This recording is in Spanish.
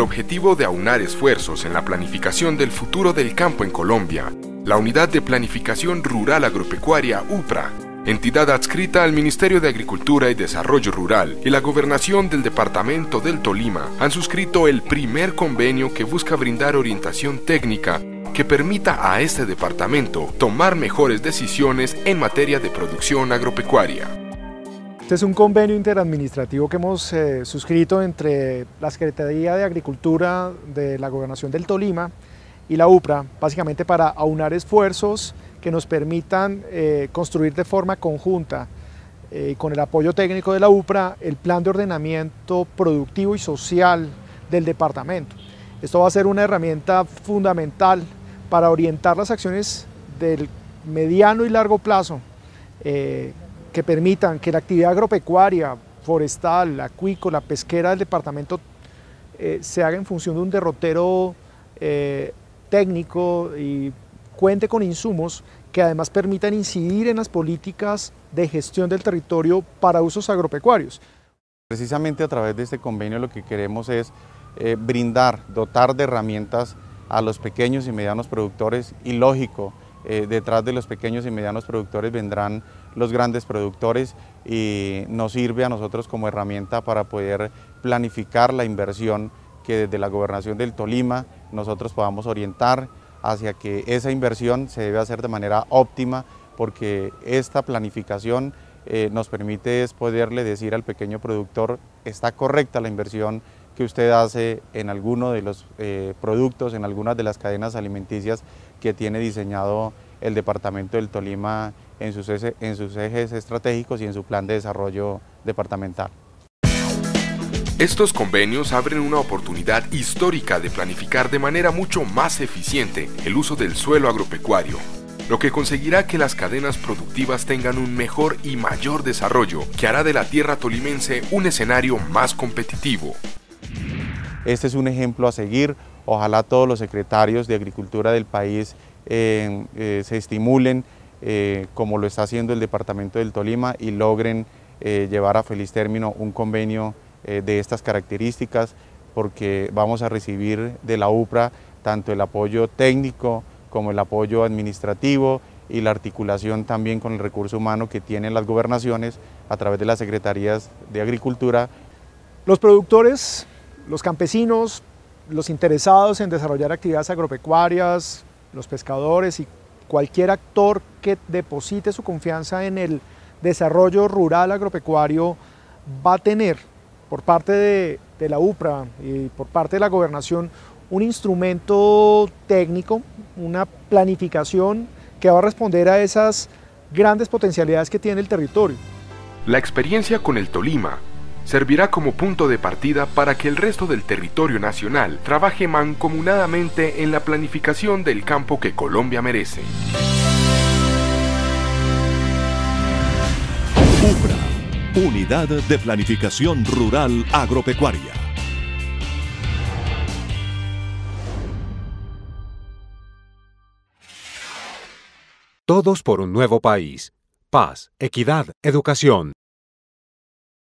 objetivo de aunar esfuerzos en la planificación del futuro del campo en Colombia, la Unidad de Planificación Rural Agropecuaria UPRA, entidad adscrita al Ministerio de Agricultura y Desarrollo Rural y la Gobernación del Departamento del Tolima, han suscrito el primer convenio que busca brindar orientación técnica que permita a este departamento tomar mejores decisiones en materia de producción agropecuaria. Este es un convenio interadministrativo que hemos suscrito entre la Secretaría de Agricultura de la Gobernación del Tolima y la UPRA, básicamente para aunar esfuerzos que nos permitan construir de forma conjunta, con el apoyo técnico de la UPRA, el plan de ordenamiento productivo y social del departamento. Esto va a ser una herramienta fundamental para orientar las acciones del mediano y largo plazo que permitan que la actividad agropecuaria, forestal, acuícola, pesquera del departamento se haga en función de un derrotero técnico y cuente con insumos que además permitan incidir en las políticas de gestión del territorio para usos agropecuarios. Precisamente a través de este convenio lo que queremos es dotar de herramientas a los pequeños y medianos productores y lógico, detrás de los pequeños y medianos productores vendrán los grandes productores y nos sirve a nosotros como herramienta para poder planificar la inversión que desde la Gobernación del Tolima nosotros podamos orientar hacia que esa inversión se debe hacer de manera óptima, porque esta planificación nos permite poderle decir al pequeño productor: está correcta la inversión que usted hace en alguno de los productos, en algunas de las cadenas alimenticias que tiene diseñado el Departamento del Tolima en sus ejes estratégicos y en su plan de desarrollo departamental. Estos convenios abren una oportunidad histórica de planificar de manera mucho más eficiente el uso del suelo agropecuario, lo que conseguirá que las cadenas productivas tengan un mejor y mayor desarrollo, que hará de la tierra tolimense un escenario más competitivo. Este es un ejemplo a seguir. Ojalá todos los secretarios de Agricultura del país se estimulen como lo está haciendo el Departamento del Tolima y logren llevar a feliz término un convenio de estas características, porque vamos a recibir de la UPRA tanto el apoyo técnico como el apoyo administrativo y la articulación también con el recurso humano que tienen las gobernaciones a través de las secretarías de Agricultura. Los productores, los campesinos, los interesados en desarrollar actividades agropecuarias, los pescadores y cualquier actor que deposite su confianza en el desarrollo rural agropecuario va a tener por parte de la UPRA y por parte de la gobernación un instrumento técnico, una planificación que va a responder a esas grandes potencialidades que tiene el territorio. La experiencia con el Tolima servirá como punto de partida para que el resto del territorio nacional trabaje mancomunadamente en la planificación del campo que Colombia merece. UPRA, Unidad de Planificación Rural Agropecuaria. Todos por un nuevo país. Paz, equidad, educación.